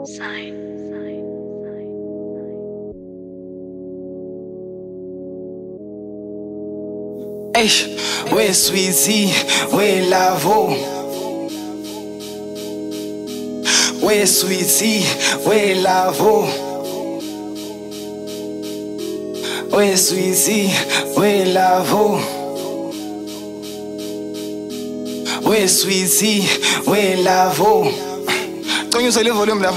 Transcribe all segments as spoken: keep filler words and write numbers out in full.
Sign. Eish, we Sweezy, we Lavo. We Sweezy, we Lavo. We Sweezy, we Lavo. We Sweezy, we Lavo. Don't use the volume, love.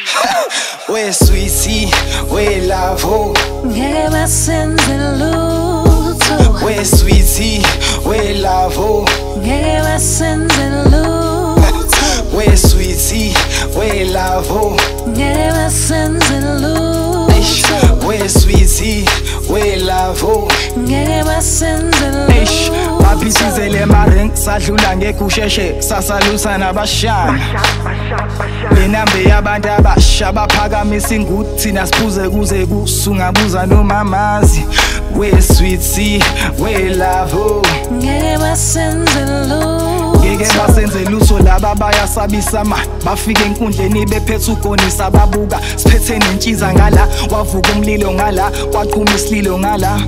We Sweezy, we Lavo. Ngeke basenze lutho. We Sweezy, we Lavo. Ngeke basenze lutho. We Sweezy, we Lavo. Ngeke basenze lutho. We Sweezy, we Lavo. Ngeke basenze Eish, lutho. baphithizele emarenk sadlula ngekusheshe sasalusa nabashana. Lenambe yabantu abasha baphakamisa inguthi thina siphuze kuze kusungabuza nomamazi. We Sweezy, we Lavo. Ngeke basenze lutho. Ngeke basenze lutho laba bayasabisa ma bafike enkundleni bephethe ugonisa babuka siphethe nentshiza ngala wavuka umlilo ngala kwaqhuma isililo ngala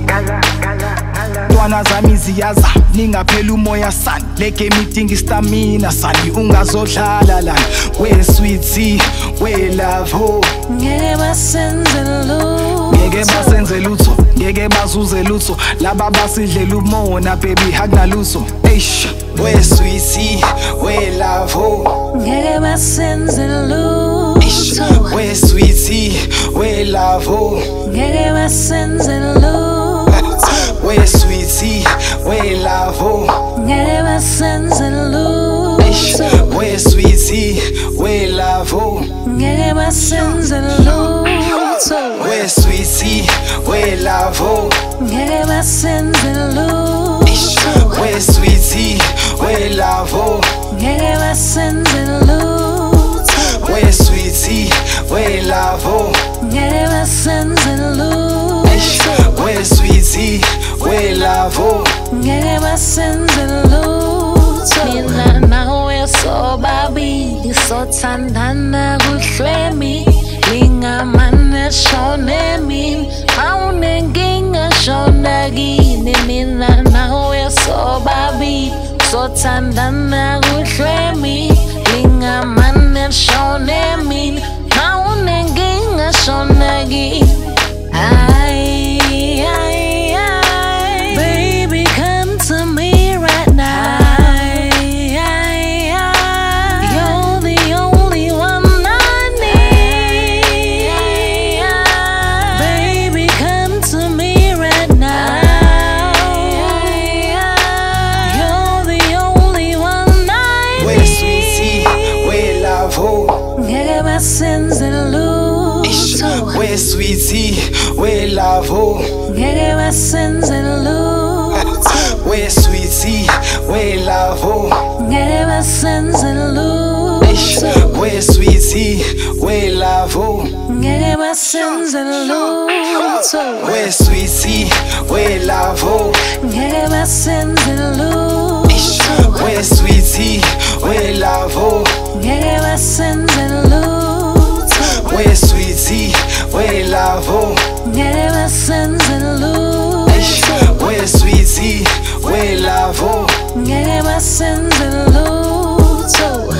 ntwana zami ziyaza ningaphela umoya sani le game idinga istamina sani ungazodlala lana. We Sweezy, we Lavo. Ngeke basenze lutho. Ngeke basenze lutho, ngeke bazuze lutho laba basidlela umona baby hakunalutho. Eish, we Sweezy, we Lavo. Ngeke basenze lutho. We Sweezy, we Lavo. Ngeke basenze lutho. We Sweezy, we Lavo. Ngeke basenze lutho. We Sweezy, we Lavo. Ngeke basenze lutho. We Sweezy, we Lavo. Ngeke basenze lutho. We Sweezy, we Lavo. Ngeke basenze lutho. We Sweezy, we Lavo. Ngeke basenze lutho. We Sweezy, we Lavo. Ngeke basenze lutho. Mina nawe sobabili sothandana kuhlwemi lingamane shone mina awunenkinga shona kini. Mina nawe sobabili sothandana kuhlwemi lingamane shone mina awunenkinga shona kini. Ay, ay, ay. Baby, come to me right now. Ay, ay, ay. You're the only one I need. Ay, ay. Baby, come to me right now. Ay, ay. You're the only one I need. We Sweezy, we Lavo. Ngeke basenze lutho. We Sweezy, we Lavo. Ngeke basenze lutho. We Sweezy, we Lavo. Ngeke basenze lutho. We Sweezy, we Lavo. Ngeke basenze lutho. We Sweezy, we Lavo. Ngeke basenze lutho. We Sweezy, we Lavo. Ngeke basenze lutho. We Sweezy, we Lavo. Ngeke basenze lutho. We Sweezy, we Lavo. Ngeke basenze lutho.